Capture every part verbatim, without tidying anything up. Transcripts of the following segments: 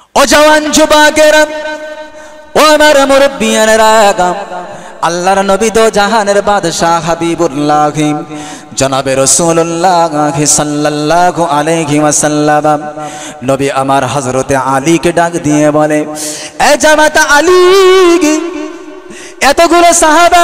ও জওয়ান যুবকেরা, ও আমার মুরব্বিয়ানেরা, আল্লাহর নবী দো জাহানের বাদশাহ হাবিবুল্লাহ জনাবে রাসূলুল্লাহ সাল্লাল্লাহু আলাইহি ওয়াসাল্লাম নবী আমার হযরতে আলীকে ডাক দিয়ে বলে, এ জামাতা আলী, এতগুলো সাহাবা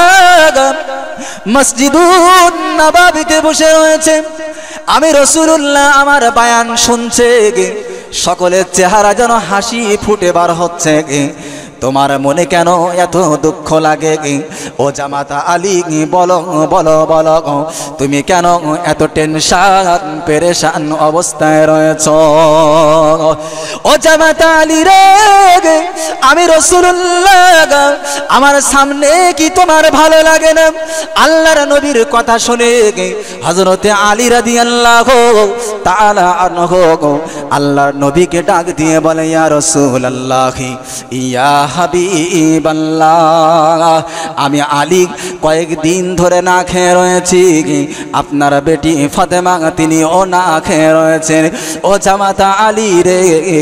মসজিদুন নববীতে বসে রয়েছে, আমি রাসূলুল্লাহ আমার বয়ান শুনছে, সকলের চেহারা যেন হাসি ফুটে বার হচ্ছে, তোমার মনে কেন এত দুঃখ লাগে? ও জামাতা আলী, বলো বলো বলো, তুমি কেন এত টেনশন পেরেশান অবস্থায় রয়েছ? ও জামাতা আলী রে, আমি রাসূলুল্লাহ আমার সামনে কি তোমার ভালো লাগে না? আল্লাহর নবীর কথা শুনে হযরতে আলী রাদিয়াল্লাহু তাআলা আনহু আল্লাহর নবীকে ডাক দিয়ে বলে, ইয়া রাসূলুল্লাহ, ইয়া হাবিবাল্লাহ, আমি আলী কয়েকদিন ধরে না খেয়ে রয়েছি, আপনার বেটি ফাতেমা তিনিও না খেয়ে রয়েছেন। ও জামাতা আলী রে,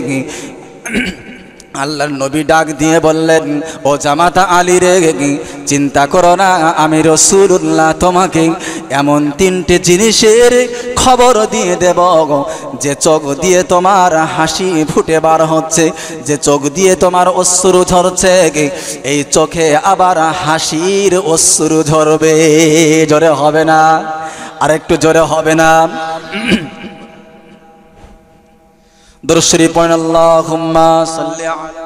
আল্লাহর নবী ডাক দিয়ে বললেন, ও জামাতা আলী রে, চিন্তা করো না, আমি রাসূলুল্লাহ তোমাকে এমন তিনটে জিনিসের খবর দিয়ে দেব, যে চোখ দিয়ে তোমার হাসি ফুটে বার হচ্ছে, যে চোখ দিয়ে তোমার অশ্রু ঝরছে, এই চোখে আবার হাসির অশ্রু ঝরবে। জোরে হবে না? আর একটু জোরে হবে না? দরুদ শরীফ পড়েন, আল্লাহুম্মা সাল্লি আলা।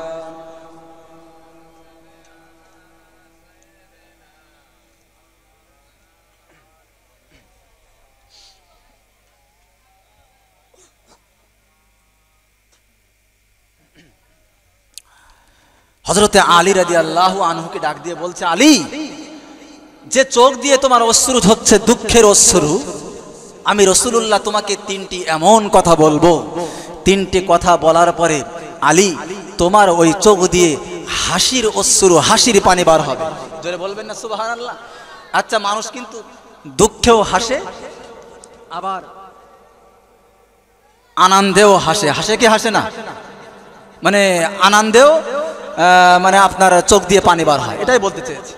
হযরতে আলী রাদিয়াল্লাহু আনহুকে ডাক দিয়ে বলছে, আলী, যে চোখ দিয়ে তোমার অশ্রু ঝরছে, দুঃখের অশ্রু, আমি রাসূলুল্লাহ তোমাকে তিনটি এমন কথা বলবো, তিনটি কথা বলার পরে আলী তোমার ওই চোখ দিয়ে হাসির অশ্রু, হাসির পানি বার হবে। জোরে বলবেন না সুবহানাল্লাহ? আচ্ছা, মানুষ কিন্তু দুঃখেও হাসে, আবার আনন্দেও হাসে। হাসে কি হাসে না? মানে আনন্দেও মানে আপনার চোখ দিয়ে পানি বার হয়, এটাই বলতে চেয়েছি।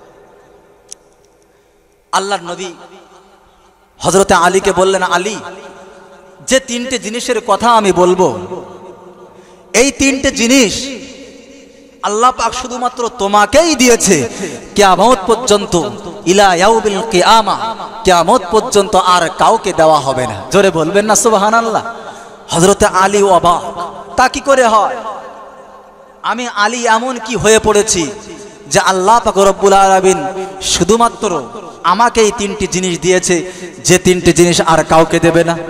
আল্লাহর নবী হযরতে আলীকে বললেন, আলী, যে তিনটে জিনিসের কথা আমি বলবো, এই তিনটে জিনিস আল্লাহ পাক শুধুমাত্র তোমাকেই দিয়েছে, কিয়ামত পর্যন্ত, ইলা ইয়াউমিল কিয়ামা, কিয়ামত পর্যন্ত আর কাউকে দেওয়া হবে না। জোরে বলবেন না সুবহানাল্লাহ? হযরতে আলী অবাক, তা কি করে হয়? আমি আলী এমন কি হয়ে পড়েছি যে আল্লাহ পাক রব্বুল আলামিন শুধুমাত্র আমাকে এই তিনটি জিনিস দিয়েছে, যে তিনটি জিনিস আর কাউকে দেবে না?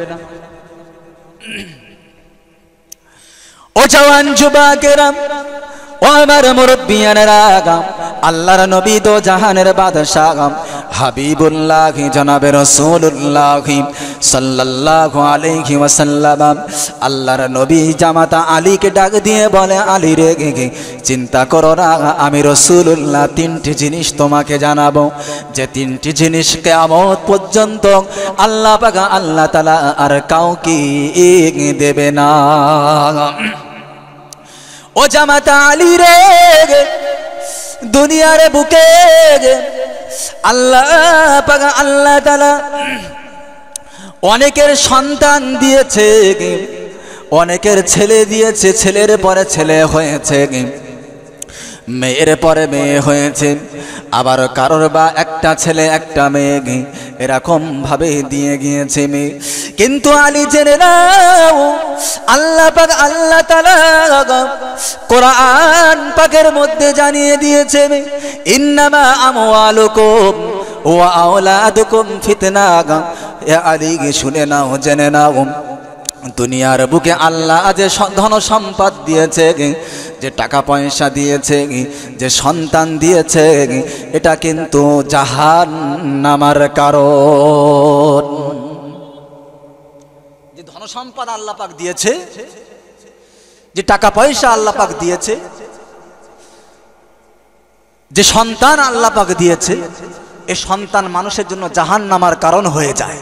ও জওয়ান যুবকেরা, ও আমার মুরব্বিয়ানেরা, আল্লাহর নবী দো জাহানের বাদশাহ হাবিবুল্লাহ জনাবে রাসূলুল্লাহ সাল্লাল্লাহু আলাইহি ওয়াসাল্লাম আল্লাহর নবী জামাতা আলীকে ডাক দিয়ে বলে, আলী রে, চিন্তা করো না, আমি রাসূলুল্লাহ তিনটি জিনিস তোমাকে জানাবো, যে তিনটি জিনিস কিয়ামত পর্যন্ত আল্লাহ পাক আল্লাহ তাআলা আর কাউকে দেবে না। ও জামাতা আলী রে, দুনিয়ার বুকে আল্লাহ পাক আল্লাহ তাআলা অনেকের সন্তান দিয়েছে, অনেকের ছেলে দিয়েছে, ছেলের পরে ছেলে হয়েছে, মেয়ের পরে মেয়ে হয়েছে, আবার কারোর বা একটা ছেলে একটা মেয়ে, এরকম ভাবে দিয়ে গিয়েছে মেয়ে। কিন্তু আলী জেনে নাও, আল্লাহ পাক আল্লাহ তাআলা কোরআন পাকের মধ্যে জানিয়ে দিয়েছে, ইন্নামা আমওয়ালুকুম ওয়া আওলাদুকুম ফিতনা। এ আলী, শুনে নাও, জেনে নাও, দুনিয়ার বুকে আল্লাহ যে ধন সম্পদ দিয়েছে, যে টাকা পয়সা দিয়েছে, যে সন্তান দিয়েছে, এটা কিন্তু জাহান্নামের কারণ। যে ধন সম্পদ আল্লাহ পাক দিয়েছে, যে টাকা পয়সা আল্লাহ পাক দিয়েছে, যে সন্তান আল্লাহ পাক দিয়েছে, এই সন্তান মানুষের জন্য জাহান্নামের কারণ হয়ে যায়।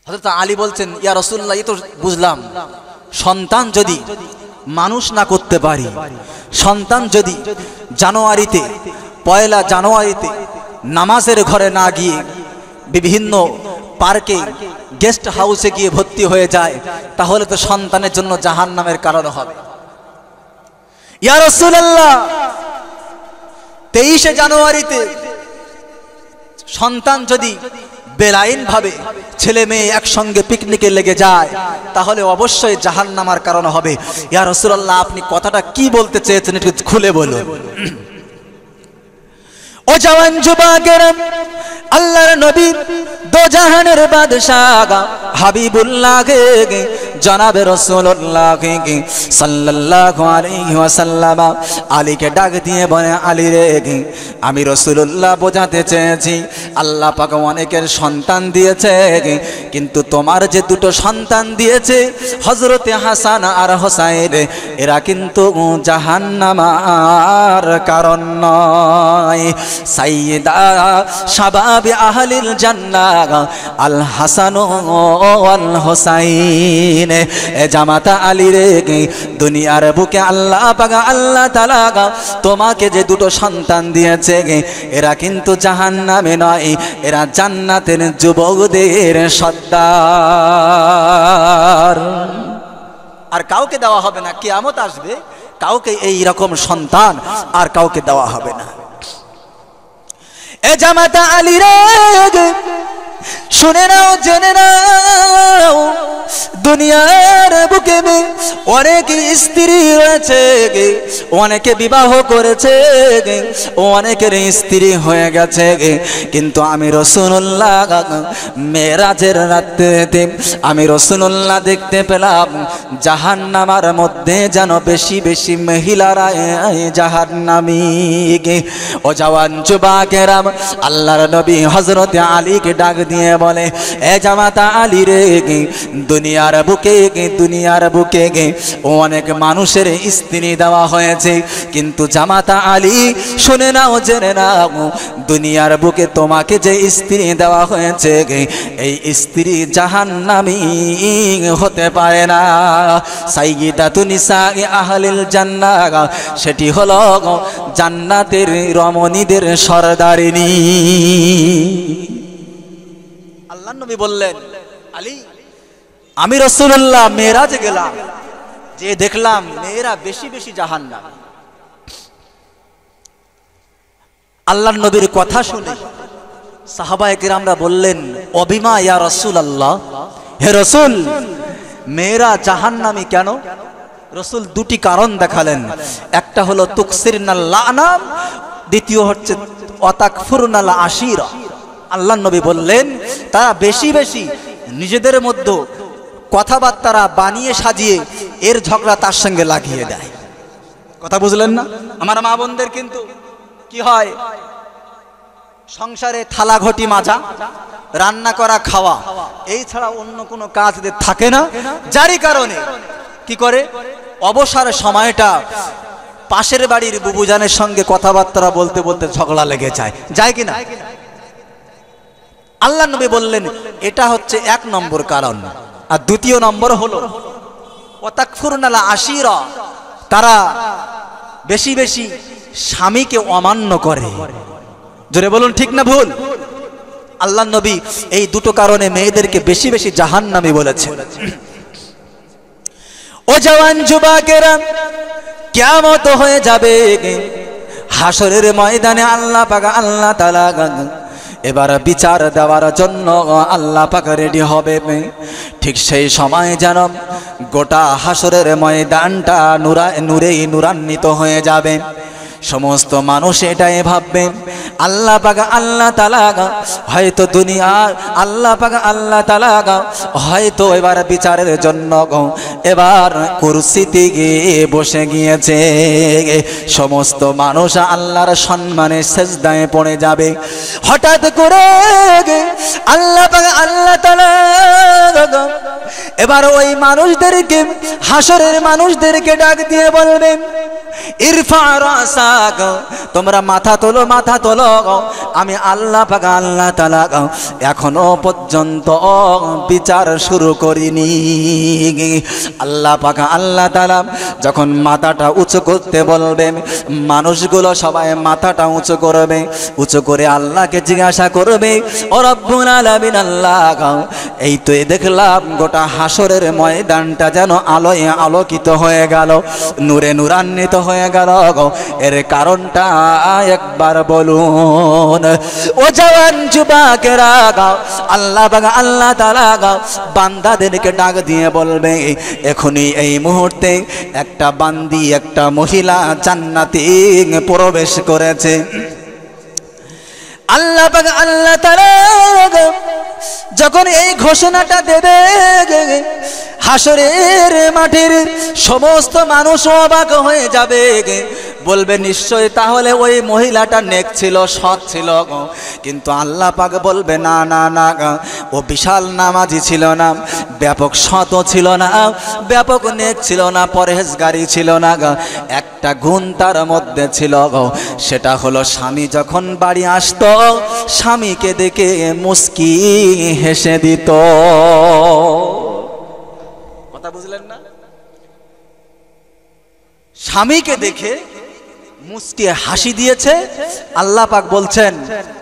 হযরত আলী বলছেন, ইয়া রাসূলুল্লাহ, এই তো বুঝলাম সন্তান যদি মানুষ না করতে পারি, সন্তান যদি জানুয়ারিতে পয়লা জানুয়ারিতে নামাজের ঘরে না গিয়ে বিভিন্ন পার্কে গেস্ট হাউসে গিয়ে ভর্তি হয়ে যায়, তাহলে তো সন্তানের জন্য জাহান্নামের কারণ হবে। ইয়া রাসূলুল্লাহ, তেইশে জানুয়ারিতে সন্তান যদি বেলাইন ভাবে ছেলে মেয়ে একসঙ্গে পিকনিকে লেগে যায়, তাহলে অবশ্যই জাহান্নামের কারণ হবে। ইয়া রাসূলুল্লাহ, আপনি কথাটা কি বলতে চেয়েছেন একটু খুলে বলুন। ও জওয়ান যুবকেরা, আল্লাহর নবী দো জাহানের বাদশাহ হাবিবুল্লাহ কে জনাবে রাসূলুল্লাহ কে সাল্লাল্লাহু আলাইহি ওয়াসাল্লাম আলীকে ডাক দিয়ে বলে, আলী রে, আমি রাসূলুল্লাহ বোঝাতে চেয়েছি আল্লাহ পাক অনেকের সন্তান দিয়েছে, কিন্তু তোমার যে দুটো সন্তান দিয়েছে হযরতে হাসান আর হোসাইন, এরা কিন্তু জাহান্নামের কারণ নয়। সাইয়্যিদা শাবাবি আহলিল জান্নাহ আল হাসান ওয়াল হোসাইন। এ জামাতা আলী রে, দুনিয়ার বুকে আল্লাহ পাক আল্লাহ তাআলা তোমাকে যে দুটো সন্তান দিয়েছে, এরা কিন্তু জাহান্নামে নয়, এরা জান্নাতের যুবকদের সর্দার। আর কাউকে দেওয়া হবে না, কিয়ামত আসবে, কাউকে এই রকম সন্তান আর কাউকে দেওয়া হবে না। এ জামাতা আলী রে, শুনে নাও, জেনে নাও, দুনিয়ার বুকে অনেক স্ত্রী রয়েছে, অনেকে বিবাহ করেছে, অনেকের স্ত্রী হয়ে গেছে, কিন্তু আমি রাসূলুল্লাহ মেরাজের রাতে আমি রাসূলুল্লাহ দেখতে পেলাম জাহান্নামের মধ্যে যেন বেশি বেশি মহিলারা জাহান্নামী। ও জওয়ান যুবকেরা, আল্লাহর নবী হযরত আলীকে ডাক দিয়ে বলে, এ জামাতা আলী রে, দুনিয়ার বুকে দুনিয়ার বুকে অনেক মানুষের স্ত্রী দেওয়া হয়েছে, কিন্তু জামাতা আলী শুনে নাও, জেনে নাও, দুনিয়ার বুকে তোমাকে যে স্ত্রী দেওয়া হয়েছে, এই স্ত্রী জাহান্নামী হতে পারে না। সাইয়্যিদাতুন নিসাই আহলিল জান্নাহ, সেটি হলো জান্নাতের রমণীদের সরদারিনী। আল্লাহর নবী বললেন, আলী, আমি রাসূলুল্লাহ মেরাজে গেলাম, যে দেখলাম মেয়েরা বেশি বেশি জাহান্নাম। আল্লাহর নবীর কথা শুনে সাহাবায়ে কেরামরা বললেন, অবিমা ইয়া রাসূলুল্লাহ, হে রাসূল, মেয়েরা জাহান্নামী কেন? রাসূল দুটি কারণ দেখালেন, একটা হলো তুকসিরনাল লানাম, দ্বিতীয় হচ্ছে ওয়াতাকফুরনাল আশিরা। আল্লাহর নবী বললেন, তারা বেশি বেশি নিজেদের মধ্যে কথাবার্তারা বানিয়ে সাজিয়ে এর ঝগড়া তার সঙ্গে লাগিয়ে দেয়। কথা বুঝলেন না? আমার মা বোনদের কিন্তু কি হয়, সংসারে থালা ঘটি মাজা, রান্না করা, খাওয়া, এই ছাড়া অন্য কোনো কাজ থাকে না, যারই কারণে কি করে, অবসর সময়টা পাশের বাড়ির বুবুজানের সঙ্গে কথাবার্তা বলতে বলতে ঝগড়া লেগে যায়, যায় কিনা? আল্লাহর নবী বললেন, এটা হচ্ছে এক নম্বর কারণ। আর দ্বিতীয় নম্বর হলো ওয়াতাকফুরনাল আশিরা, তারা বেশি বেশি স্বামীকে অমান্য করে। জোরে বলুন, ঠিক না ভুল? আল্লাহর নবী এই দুটো কারণে মেয়েদেরকে বেশি বেশি জাহান্নামী বলেছেন। ও জওয়ান যুবকেরা, কিয়ামত হয়ে যাবে, হাসরের ময়দানে আল্লাহ পাক আল্লাহ তাআলা এবার বিচার দেওয়ার জন্য আল্লাহ পাক রেডি হবে। ঠিক সেই সময় যেন গোটা হাসরের ময়দানটা নূরা নূরে নূরান্বিত হয়ে যাবে। সমস্ত মানুষ এটাই ভাববে, আল্লাহ পাক আল্লাহ তাআলা হয়তো দুনিয়ার আল্লাহ পাক আল্লাহ তাআলা হয়তো এবার বিচারের জন্য এবার কুরসিতে গিয়ে বসে গিয়েছে। সমস্ত মানুষ আল্লাহর সম্মানে সিজদায় পড়ে যাবে। হঠাৎ করে আল্লাহ পাক আল্লাহ তাআলা এবার ওই মানুষদেরকে, হাসরের মানুষদেরকে ডাক দিয়ে বলবেন, ইরফা রাসাক, তোমরা মাথা তোলো মাথা তোলো, আমি আল্লাহ পাক আল্লাহ তাআলা এখনো পর্যন্ত বিচার শুরু করিনি। আল্লাহ পাক আল্লাহ তাআলা যখন মাথাটা উঁচু করতে বলবেন, মানুষগুলো সবাই মাথাটা উঁচু করবে, উঁচু করে আল্লাহকে জিজ্ঞাসা করবে, ও রব্বুল আলামিন আল্লাহ, এই তো দেখলাম গোটা হাসরের ময়দানটা যেন আলোয় আলোকিত হয়ে গেল, নূরে নূরান্বিত হয়ে গেল, এর কারণটা একবার বলুন। ও জওয়ান যুবকেরা, আল্লাহ পাক আল্লাহ তাআলা বান্দাদেরকে ডাক দিয়ে বলবে, এখনই এই মুহূর্তে একটা বান্দি একটা মহিলা জান্নাতে প্রবেশ করেছে। আল্লাহ পাক আল্লাহ তাআলা যখন এই ঘোষণাটা দেবে, হাসরের মাঠের সমস্ত মানুষ অবাক হয়ে যাবে, বলবে নিশ্চয় তাহলে ওই মহিলাটা নেক ছিল, সৎ ছিল। কিন্তু আল্লাহ পাক বলবে না না না, ও বিশাল নামাজি ছিল না, ব্যাপক সৎ ছিল না, ব্যাপক নেক ছিল না, পরহেজগারি ছিল না, একটা গুণ তার মধ্যে ছিল, সেটা হলো স্বামী যখন বাড়ি আসতো স্বামীকে দেখে মুস্কি হেসে দিত। কথা বুঝলেন না? স্বামীকে দেখে মুস্কি হাসি দিয়েছে। আল্লাহ পাক বলছেন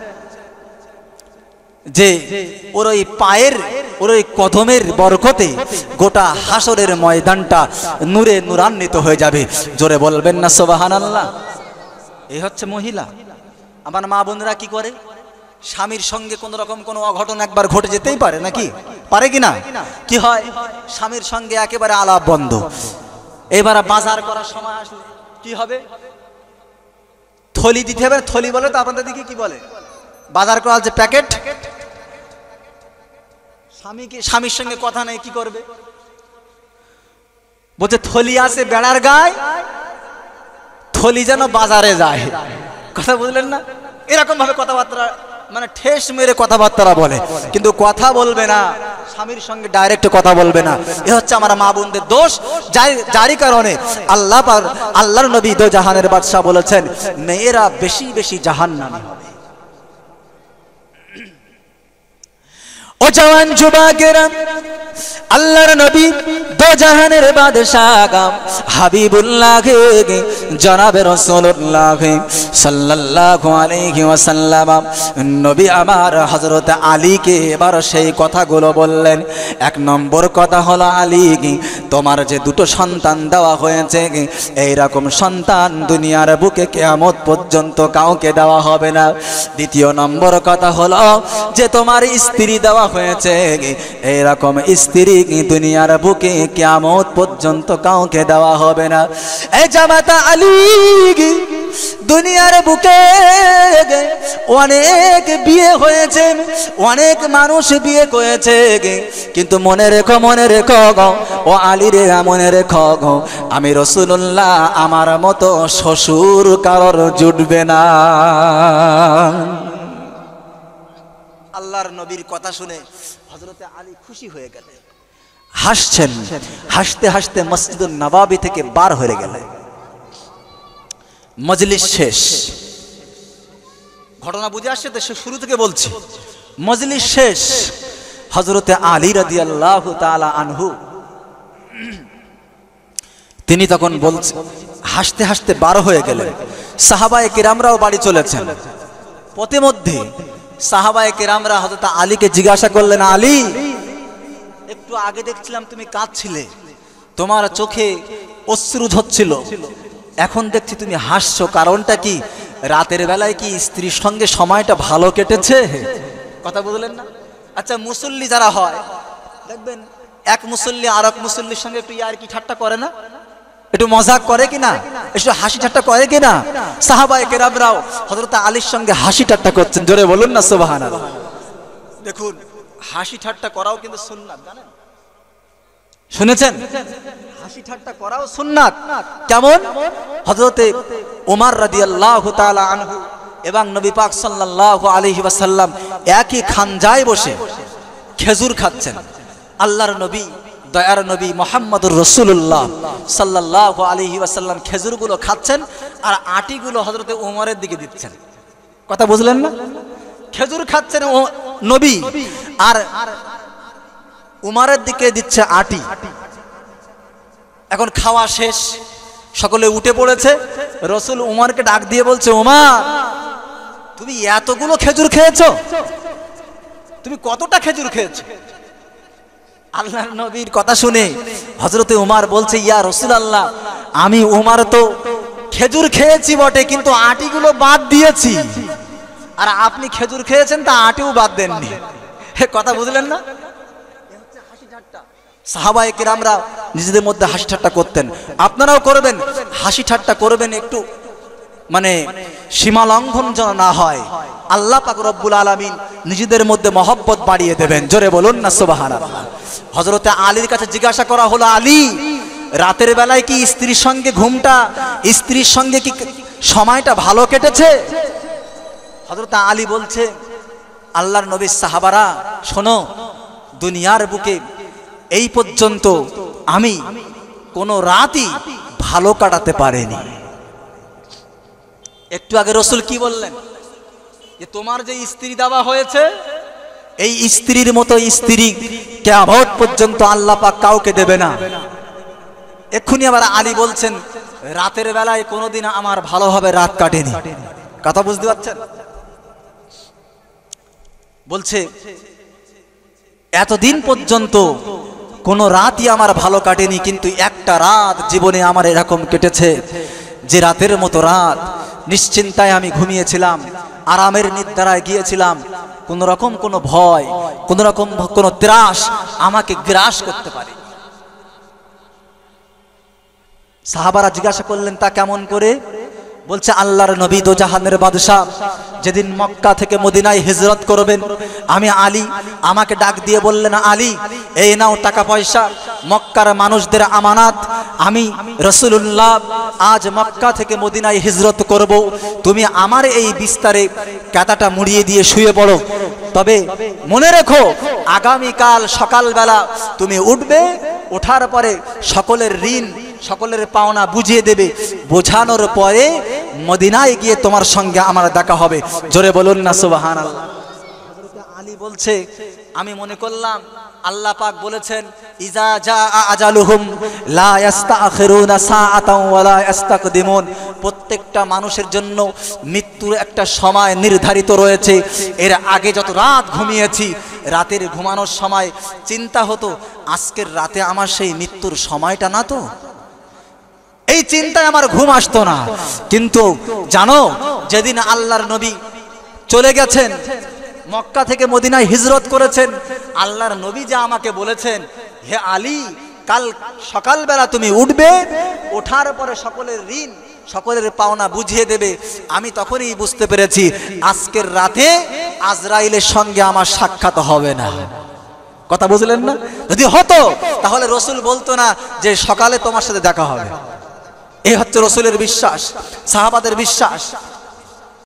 যে ওর ওই পায়ের ওর ওই কদমের বরকতে গোটা হাসরের ময়দানটা নূরে নূরান্বিত হয়ে যাবে। জোরে বলবেন না সুবহানাল্লাহ? এই হচ্ছে মহিলা। আমার মা বোনেরা কি করে, স্বামীর সঙ্গে কোন রকম কোনো অঘটন একবার ঘটে যেতেই পারে, নাকি পারে কিনা? কি হয়, স্বামীর সঙ্গে একেবারে আলাপ বন্ধ। এবার বাজার করার সময় আসলে কি হবে, থলি দিতে হবে। থলি বলে তো আপনাদের দিকে কি বলে? বাজার করার যে প্যাকেট। স্বামীকে স্বামীর সঙ্গে কথা নেই, কি করবে? বলছে থলি আছে বেড়ার গায়ে, থলি যেন বাজারে যায়। কথা বুঝলেন না? এরকম ভাবে কথাবার্তা মানে ঠেস মেরে কথাবার্তা বলে, কিন্তু কথা বলবে না, স্বামীর সঙ্গে ডাইরেক্ট কথা বলবে না। এ হচ্ছে আমার মা বোনদের দোষ। যারই কারণে আল্লাহ পাক আল্লাহর নবী দো জাহানের বাদশা বলেছেন, মেয়েরা বেশি বেশি জাহান্নামী হবে। ও জওয়ান যুবকেরা, আল্লাহর নবী দো জাহানের বাদশাহ হাবিবুল্লাহ জনাবে রাসূলুল্লাহ সাল্লাল্লাহু আলাইহি ওয়াসাল্লাম নবী আমার হযরত আলীকে এবার সেই কথাগুলো বললেন। এক নম্বর কথা হলো, আলী, তোমার যে দুটো সন্তান দেওয়া হয়েছে, এই রকম সন্তান দুনিয়ার বুকে কিয়ামত পর্যন্ত কাউকে দেওয়া হবে না। দ্বিতীয় নম্বর কথা হলো যে তোমার স্ত্রী দেওয়া হয়েছে, এই রকম স্ত্রী দুনিয়ার বুকে কিয়ামত পর্যন্ত কাউকে দেওয়া হবে না। এই জামাতা আলী, দুনিয়ার বুকে অনেক বিয়ে হয়েছে, অনেক মানুষ বিয়ে করেছে, কিন্তু মনে রেখো মনে রেখো ও আলী রে, মনে রেখো আমি রাসূলুল্লাহ আমার মতো শ্বশুর কারোর জুটবে না। আল্লাহর নবীর কথা শুনে হযরতে আলী খুশি হয়ে গেলেন, হাসছেন। হাসতে হাসতে মসজিদুন নববী থেকে বার হয়ে গেলেন। মজলিস শেষ। ঘটনা বুঝে আসছে তো, শুরু থেকে বলছি। মজলিস শেষ। হযরতে আলী রাদিয়াল্লাহু তাআলা আনহু তিনি তখন বলছেন, হাসতে হাসতে বার হয়ে গেলেন। সাহাবায়ে কিরামরাও বাড়ি চলেছেন। পথে মধ্যে সাহাবায়ে কিরামরা হযরত আলীকে জিজ্ঞাসা করলেন, আলী, একটু আগে দেখছিলাম তুমি কাঁদছিলে, তোমার চোখে অশ্রু ঝরছিল, এখন দেখছি তুমি হাসছো, কারণটা কি? রাতের বেলায় কি স্ত্রীর সঙ্গে সময়টা ভালো কেটেছে? কথা বুঝলেন না? আচ্ছা, মুসল্লি যারা হয় দেখবেন, এক মুসল্লি আর এক মুসল্লির সঙ্গে একটু ইয়ার কি ঠাট্টা করে না, একটু মজাক করে কিনা, একটু হাসি ঠাট্টা করে কিনা? সাহাবায়ে কেরামরাও হযরত আলীর সঙ্গে হাসি ঠাট্টা করছেন। জোরে বলুন না সুবহানাল্লাহ। দেখুন, হাসি ঠাট্টা করাও কিন্তু সুন্নাত, জানেন? শুনেছেন? হাসি ঠাট্টা করাও সুন্নাত। কেমন? হযরতে ওমর রাদিয়াল্লাহু তাআলা আনহু এবং নবী পাক সাল্লাল্লাহু আলাইহি ওয়াসাল্লাম একই খানজায় বসে খেজুর খাচ্ছেন। আল্লাহর নবী দয়ার নবী মুহাম্মদুর রাসূলুল্লাহ সাল্লাল্লাহু আলাইহি ওয়াসাল্লাম খেজুরগুলো খাচ্ছেন আর আটিগুলো হযরতে ওমরের দিকে দিচ্ছেন। কথা বুঝলেন না? খেজুর খাচ্ছেন ও নবী আর উমারের দিকে দিচ্ছে আটি। এখন খাওয়া শেষ, সকলে উঠে পড়েছে। রাসূল উমারকে ডাক দিয়ে বলছে, উমার তুমি এতগুলো খেজুর খেয়েছো? তুমি কতটা খেজুর খেয়েছো? আল্লাহর নবীর কথা শুনে হযরতে উমার বলছে, ইয়া রাসূলুল্লাহ, আমি উমার তো খেজুর খেয়েছি বটে, কিন্তু আটিগুলো বাদ দিয়েছি। আর আপনি খেজুর খেয়েছেন তা আটিও বাদ দেননি। কথা বুঝলেন না? সাহাবায়ে কেরামরা নিজেদের মধ্যে হাসি ঠাট্টা করতেন, আপনারাও করবেন, হাসি ঠাট্টা করবেন, একটু মানে সীমা লঙ্ঘন যেন না হয়। আল্লাহ পাক রব্বুল আলামিন নিজেদের মধ্যে মহব্বত বাড়িয়ে দেবেন। জোরে বলুন না সুবহানাল্লাহ। হযরতে আলীর কাছে জিজ্ঞাসা করা হলো, আলী রাতের বেলায় কি স্ত্রীর সঙ্গে ঘুমটা, স্ত্রীর সঙ্গে কি সময়টা ভালো কেটেছে? হযরতে আলী বলছে, আল্লাহর নবীর সাহাবারা শোনো, দুনিয়ার বুকে এই পর্যন্ত আমি কোনো রাতই ভালো কাটাতে পারিনি। একটু আগে রাসূল কি বললেন? যে তোমার যে স্ত্রী দেওয়া হয়েছে, এই স্ত্রীর মতো স্ত্রী কিয়ামত পর্যন্ত আল্লাহ পাক কাউকে দেবে না। এক্ষুনি আবার আলী বলছেন, রাতের বেলায় কোনোদিন আমার ভালোভাবে রাত কাটেনি। কথা বুঝতে পারছেন? বলছে এতদিন পর্যন্ত কোনো রাতই আমার ভালো কাটেনি, কিন্তু একটা রাত জীবনে আমার এরকম কেটেছে যে রাতের মতো রাত নিশ্চিন্তায় আমি ঘুমিয়েছিলাম, আরামের নিদ্রায় গিয়েছিলাম, কোন রকম কোনো ভয়, কোন রকম কোনো ত্রাস আমাকে গ্রাস করতে পারে। সাহাবারা জিজ্ঞাসা করলেন, তা কেমন করে? বলছে, আল্লাহর নবী দোজাহানের বাদশা যেদিন মক্কা থেকে মদিনায় হিজরত করবেন, আমি আলী আমাকে ডাক দিয়ে বললেন, আলী এই নাও টাকা পয়সা, মক্কার মানুষদের আমানাত, আমি রাসূলুল্লাহ আজ মক্কা থেকে মদিনায় হিজরত করব, তুমি আমার এই বিস্তারে কাঁথাটা মুড়িয়ে দিয়ে শুয়ে পড়ো। তবে মনে রেখো, আগামীকাল সকালবেলা তুমি উঠবে, ওঠার পরে সকলের ঋণ, সকলের পাওনা বুঝিয়ে দেবে, বোঝানোর পরে মদিনায় গিয়ে তোমার সঙ্গে আমার দেখা হবে। জোরে বলুন না সুবহানাল্লাহ। হযরত আলী বলছে, আমি মনে করলাম আল্লাহ পাক বলেছেন, ইজা জা আজালুহুম লা ইস্তাখিরুনা সাআতাও ওয়া লা ইস্তাকদিমুন। প্রত্যেকটা মানুষের জন্য মৃত্যুর একটা সময় নির্ধারিত রয়েছে। এর আগে যত রাত ঘুমিয়েছি, রাতের ঘুমানোর সময় চিন্তা হতো আজকের রাতে আমার সেই মৃত্যুর সময়টা না তো, এই চিন্তায় আমার ঘুম আসতো না। কিন্তু জানো, যেদিন আল্লাহর নবী চলে গেছেন, মক্কা থেকে মদিনায় হিজরত করেছেন, আল্লাহর নবী যে আমাকে বলেছেন, হে আলী কাল সকালবেলা তুমি উঠবে, ওঠার পরে সকলের ঋণ, সকলের পাওনা বুঝিয়ে দেবে, আমি তখনই বুঝতে পেরেছি আজকের রাতে আজরাইলের সঙ্গে আমার সাক্ষাৎ হবে না। কথা বুঝলেন না? যদি হতো তাহলে রাসূল বলতো না যে সকালে তোমার সাথে দেখা হবে। এই হচ্ছে রাসূলের বিশ্বাস, সাহাবাদের বিশ্বাস।